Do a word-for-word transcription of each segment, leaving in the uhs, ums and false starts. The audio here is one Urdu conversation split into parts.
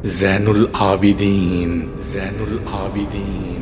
زین العابدین زین العابدین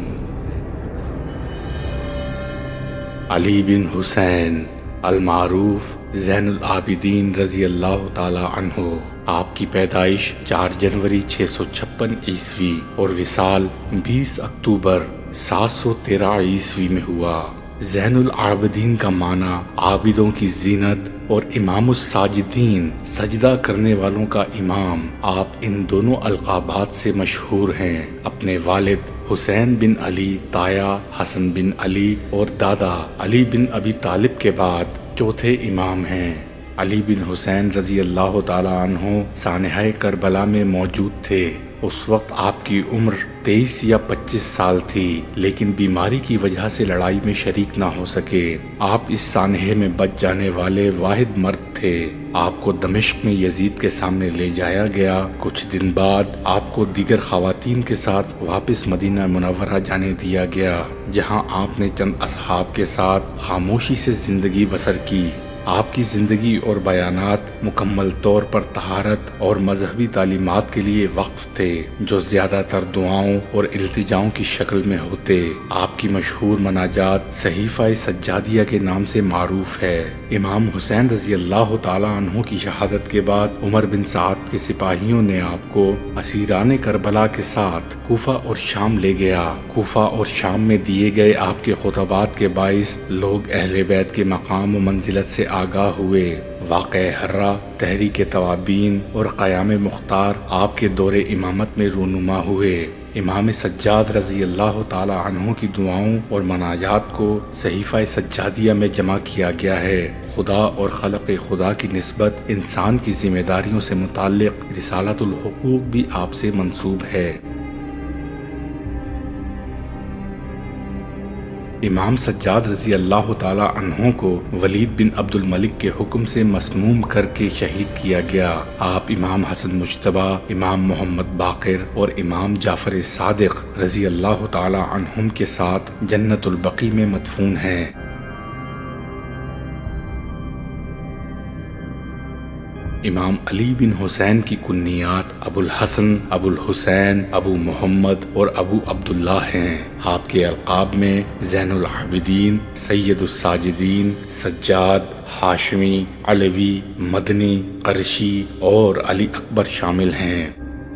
علی بن حسین المعروف زین العابدین رضی اللہ تعالی عنہ، آپ کی پیدائش چار جنوری چھ سو چھپن عیسوی اور وصال بیس اکتوبر سات سو تیرہ عیسوی میں ہوا۔ زین العابدین کا معنی عابدوں کی زینت اور امام الساجدین سجدہ کرنے والوں کا امام۔ آپ ان دونوں القابات سے مشہور ہیں۔ اپنے والد حسین بن علی، تایا حسن بن علی اور دادا علی بن ابی طالب کے بعد چوتھے امام ہیں۔ علی بن حسین رضی اللہ تعالی عنہ سانحہ کربلا میں موجود تھے۔ اس وقت آپ کی عمر تیئیس یا پچیس سال تھی، لیکن بیماری کی وجہ سے لڑائی میں شریک نہ ہو سکے۔ آپ اس سانحے میں بچ جانے والے واحد مرد تھے۔ آپ کو دمشق میں یزید کے سامنے لے جایا گیا۔ کچھ دن بعد آپ کو دیگر خواتین کے ساتھ واپس مدینہ منورہ جانے دیا گیا، جہاں آپ نے چند اصحاب کے ساتھ خاموشی سے زندگی بسر کی۔ آپ کی زندگی اور بیانات مکمل طور پر طہارت اور مذہبی تعلیمات کے لیے وقف تھے، جو زیادہ تر دعاؤں اور التجاؤں کی شکل میں ہوتے۔ آپ کی مشہور مناجات صحیفہ سجادیہ کے نام سے معروف ہے۔ امام حسین رضی اللہ تعالی عنہ کی شہادت کے بعد عمر بن سعد کے سپاہیوں نے آپ کو اسیران کربلا کے ساتھ کوفہ اور شام لے گیا۔ کوفہ اور شام میں دیے گئے آپ کے خطبات کے باعث لوگ اہل بیت کے مقام و منزلت سے آگاہ ہوئے۔ واقعہ حرہ، تحریک توابین اور قیام مختار آپ کے دور امامت میں رونما ہوئے۔ امام سجاد رضی اللہ تعالی عنہ کی دعاؤں اور مناجات کو صحیفہ سجادیہ میں جمع کیا گیا ہے۔ خدا اور خلق خدا کی نسبت انسان کی ذمہ داریوں سے متعلق رسالۃ الحقوق بھی آپ سے منسوب ہے۔ امام سجاد رضی اللہ تعالی عنہ کو ولید بن عبد الملک کے حکم سے مسموم کر کے شہید کیا گیا۔ آپ امام حسن مجتبیٰ، امام محمد باقر اور امام جعفر صادق رضی اللہ تعالی عنہم کے ساتھ جنت البقیع میں مدفون ہیں۔ امام علی بن حسین کی کنیات ابو الحسن، ابو الحسین، ابو محمد اور ابو عبداللہ ہیں۔ آپ کے القاب میں زین العابدین، سید الساجدین، سجاد، ہاشمی، علوی، مدنی، قرشی اور علی اکبر شامل ہیں۔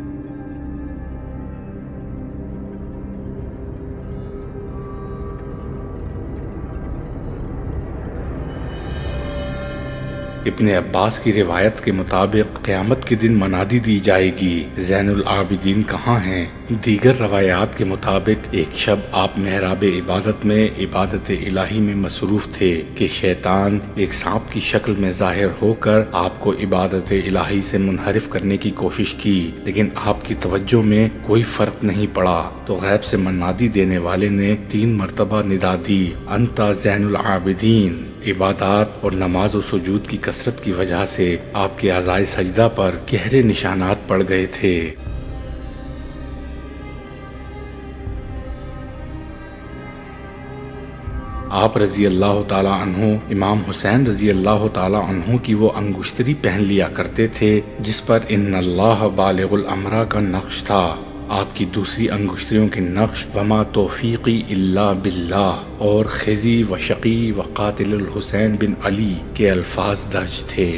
ابن عباس کی روایت کے مطابق قیامت کے دن منادی دی جائے گی، زین العابدین کہاں ہیں؟ دیگر روایات کے مطابق ایک شب آپ محراب عبادت میں عبادت الہی میں مصروف تھے کہ شیطان ایک سانپ کی شکل میں ظاہر ہو کر آپ کو عبادت الہی سے منحرف کرنے کی کوشش کی، لیکن آپ کی توجہ میں کوئی فرق نہیں پڑا تو غیب سے منادی دینے والے نے تین مرتبہ ندا دی، انت زین العابدین۔ عبادات اور نماز و سجود کی کثرت کی وجہ سے آپ کے اعضائے سجدہ پر گہرے نشانات پڑ گئے تھے۔ آپ رضی اللہ تعالی عنہ امام حسین رضی اللہ تعالی عنہ کی وہ انگشتری پہن لیا کرتے تھے جس پر ان اللہ بالغ الامر کا نقش تھا۔ آپ کی دوسری انگشتریوں کے نقش وما توفیقی الا باللہ اور خزی و شقی و قاتل الحسین بن علی کے الفاظ درج تھے۔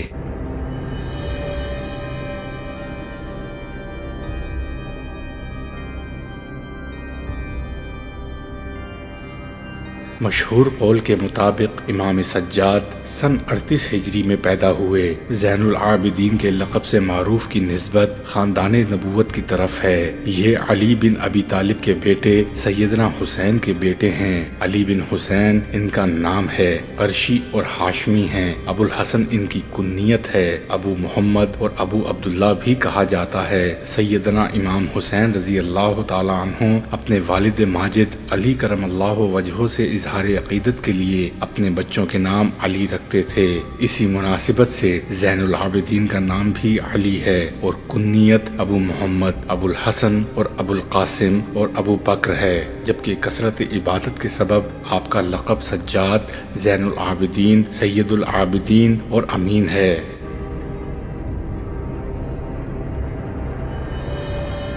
مشہور قول کے مطابق امام سجاد سن اڑتیس ہجری میں پیدا ہوئے۔ زین العابدین کے لقب سے معروف کی نسبت خاندان نبوت کی طرف ہے۔ یہ علی بن ابی طالب کے بیٹے سیدنا حسین کے بیٹے ہیں۔ علی بن حسین ان کا نام ہے، قرشی اور ہاشمی ہیں۔ ابو الحسن ان کی کنیت ہے۔ ابو محمد اور ابو عبداللہ بھی کہا جاتا ہے۔ سیدنا امام حسین رضی اللہ تعالی عنہ اپنے والد ماجد علی کرم اللہ وجہہ سے اظہار عقیدت کے لیے اپنے بچوں کے نام علی رکھتے تھے۔ اسی مناسبت سے زین العابدین کا نام بھی علی ہے اور کنیت ابو محمد، ابو الحسن اور ابو القاسم اور ابو بکر ہے، جبکہ کثرت عبادت کے سبب آپ کا لقب سجاد، زین العابدین، سید العابدین اور امین ہے۔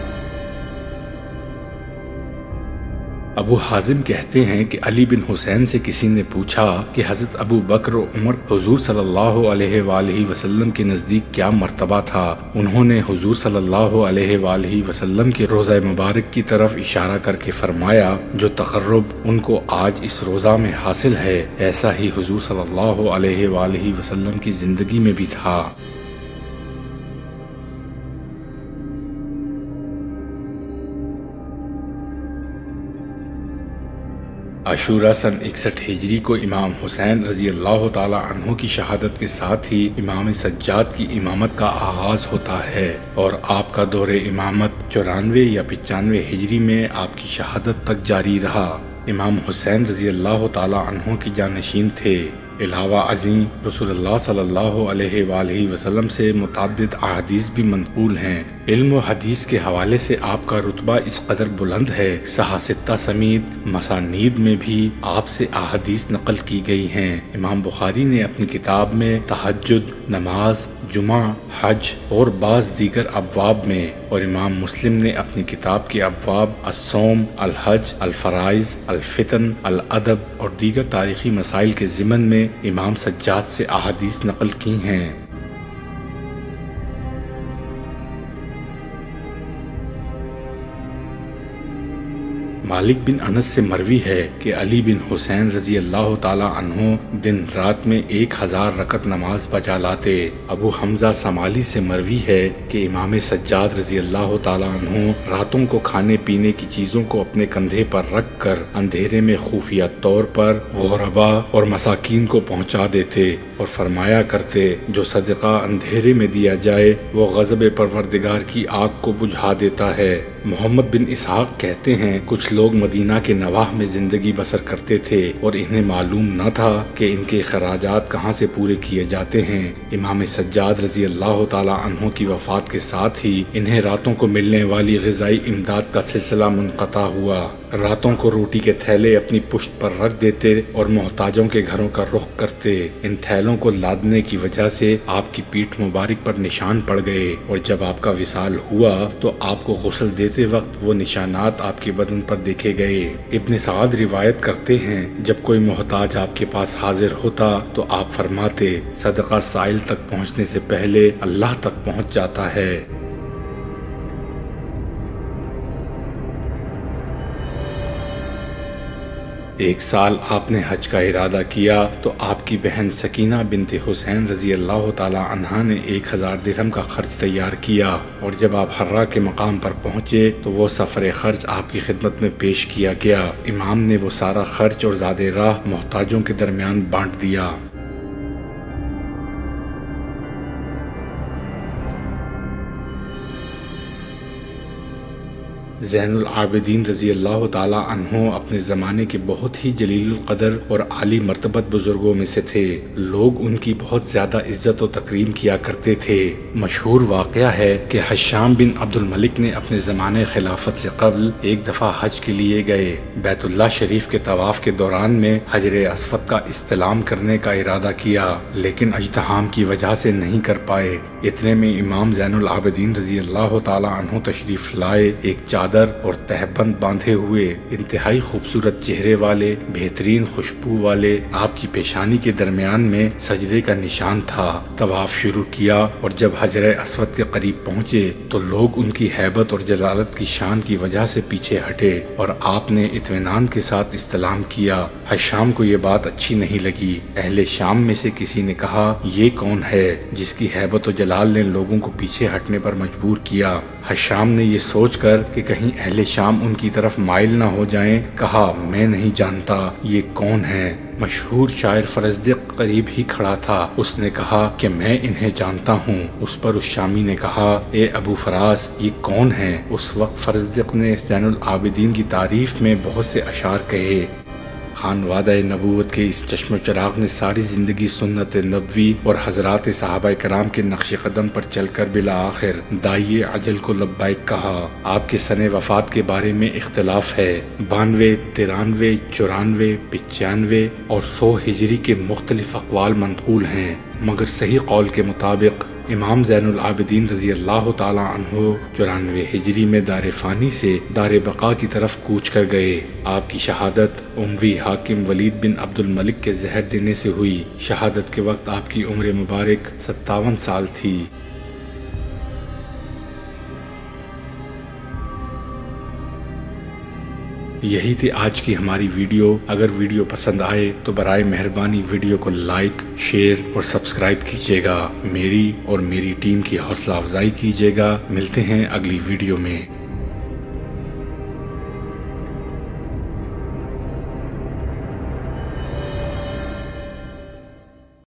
ابو حازم کہتے ہیں کہ علی بن حسین سے کسی نے پوچھا کہ حضرت ابو بکر و عمر حضور صلی اللہ علیہ وآلہ وسلم کے نزدیک کیا مرتبہ تھا؟ انہوں نے حضور صلی اللہ علیہ وآلہ وسلم کے روزہ مبارک کی طرف اشارہ کر کے فرمایا جو تقرب ان کو آج اس روزہ میں حاصل ہے ایسا ہی حضور صلی اللہ علیہ وآلہ وسلم کی زندگی میں بھی تھا۔ عاشورہ سن اکسٹھ ہجری کو امام حسین رضی اللہ تعالی عنہ کی شہادت کے ساتھ ہی امام سجاد کی امامت کا آغاز ہوتا ہے اور آپ کا دور امامت چورانوے یا پچانوے ہجری میں آپ کی شہادت تک جاری رہا۔ امام حسین رضی اللہ تعالی عنہ کی جانشین تھے۔ علاوہ ازیں رسول اللہ صلی اللہ علیہ وآلہ وسلم سے متعدد احادیث بھی منقول ہیں۔ علم و حدیث کے حوالے سے آپ کا رتبہ اس قدر بلند ہے صحاح ستہ سمیت مسانید میں بھی آپ سے احادیث نقل کی گئی ہیں۔ امام بخاری نے اپنی کتاب میں تہجد، نماز، جمعہ، حج اور بعض دیگر ابواب میں، اور امام مسلم نے اپنی کتاب کے ابواب الصوم، الحج، الفرائض، الفتن، الادب اور دیگر تاریخی مسائل کے ضمن میں امام سجاد سے احادیث نقل کی ہیں۔ مالک بن انس سے مروی ہے کہ علی بن حسین رضی اللہ تعالی عنہ دن رات میں ایک ہزار رکعت نماز بجا لاتے۔ ابو حمزہ سمالی سے مروی ہے کہ امام سجاد رضی اللہ تعالی عنہ راتوں کو کھانے پینے کی چیزوں کو اپنے کندھے پر رکھ کر اندھیرے میں خفیہ طور پر غربا اور مساکین کو پہنچا دیتے اور فرمایا کرتے جو صدقہ اندھیرے میں دیا جائے وہ غضب پروردگار کی آگ کو بجھا دیتا ہے۔ محمد بن اسحاق کہتے ہیں کچھ لوگ مدینہ کے نواح میں زندگی بسر کرتے تھے اور انہیں معلوم نہ تھا کہ ان کے اخراجات کہاں سے پورے کیے جاتے ہیں۔ امام سجاد رضی اللہ تعالی عنہ کی وفات کے ساتھ ہی انہیں راتوں کو ملنے والی غذائی امداد کا سلسلہ منقطع ہوا۔ راتوں کو روٹی کے تھیلے اپنی پشت پر رکھ دیتے اور محتاجوں کے گھروں کا رخ کرتے۔ ان تھیلوں کو لادنے کی وجہ سے آپ کی پیٹھ مبارک پر نشان پڑ گئے اور جب آپ کا وصال ہوا تو آپ کو غسل دیتے وقت وہ نشانات آپ کے بدن پر دیکھے گئے۔ ابن سعد روایت کرتے ہیں جب کوئی محتاج آپ کے پاس حاضر ہوتا تو آپ فرماتے صدقہ سائل تک پہنچنے سے پہلے اللہ تک پہنچ جاتا ہے۔ ایک سال آپ نے حج کا ارادہ کیا تو آپ کی بہن سکینہ بنت حسین رضی اللہ تعالی عنہا نے ایک ہزار درہم کا خرچ تیار کیا اور جب آپ حرہ کے مقام پر پہنچے تو وہ سفر خرچ آپ کی خدمت میں پیش کیا گیا۔ امام نے وہ سارا خرچ اور زاد راہ محتاجوں کے درمیان بانٹ دیا۔ زین العابدین رضی اللہ تعالی عنہ اپنے زمانے کے بہت ہی جلیل القدر اور عالی مرتبت بزرگوں میں سے تھے۔ لوگ ان کی بہت زیادہ عزت و تکریم کیا کرتے تھے۔ مشہور واقعہ ہے کہ حشام بن عبد الملک نے اپنے زمانے خلافت سے قبل ایک دفعہ حج کے لیے گئے۔ بیت اللہ شریف کے طواف کے دوران میں حجر اسود کا استلام کرنے کا ارادہ کیا لیکن اجتحام کی وجہ سے نہیں کر پائے۔ اتنے میں امام زین العابدین رضی اللہ تعالی عنہ تشریف لائے۔ ایک چادر اور تہبند باندھے ہوئے انتہائی خوبصورت چہرے والے بہترین خوشبو والے آپ کی پیشانی کے درمیان میں سجدے کا نشان تھا۔ طواف شروع کیا اور جب حجر اسود کے قریب پہنچے تو لوگ ان کی ہیبت اور جلالت کی شان کی وجہ سے پیچھے ہٹے اور آپ نے اطمینان کے ساتھ استلام کیا۔ حشام کو یہ بات اچھی نہیں لگی۔ اہل شام میں سے کسی نے کہا یہ کون ہے جس کی ہیبت و جلال نے لوگوں کو پیچھے ہٹنے پر مجبور کیا؟ حشام نے یہ سوچ کر کہ کہیں اہل شام ان کی طرف مائل نہ ہو جائیں کہا میں نہیں جانتا یہ کون ہے۔ مشہور شاعر فرزدق قریب ہی کھڑا تھا۔ اس نے کہا کہ میں انہیں جانتا ہوں۔ اس پر اس شامی نے کہا اے ابو فراس یہ کون ہے؟ اس وقت فرزدق نے زین العابدین کی تعریف میں بہت سے اشعار کہے۔ خانوادہ نبوت کے اس چشم و چراغ نے ساری زندگی سنت نبوی اور حضرات صحابہ کرام کے نقش قدم پر چل کر بالآخر داعی اجل کو لبیک کہا۔ آپ کے سن وفات کے بارے میں اختلاف ہے۔ بانوے، ترانوے، چورانوے، پچانوے اور سو ہجری کے مختلف اقوال منقول ہیں، مگر صحیح قول کے مطابق امام زین العابدین رضی اللہ تعالی عنہ چورانوے ہجری میں دار فانی سے دار بقا کی طرف کوچ کر گئے۔ آپ کی شہادت اموی حاکم ولید بن عبد الملک کے زہر دینے سے ہوئی۔ شہادت کے وقت آپ کی عمر مبارک ستاون سال تھی۔ یہی تھی آج کی ہماری ویڈیو۔ اگر ویڈیو پسند آئے تو برائے مہربانی ویڈیو کو لائک، شیئر اور سبسکرائب کیجیے گا۔ میری اور میری ٹیم کی حوصلہ افزائی کیجیے گا۔ ملتے ہیں اگلی ویڈیو میں۔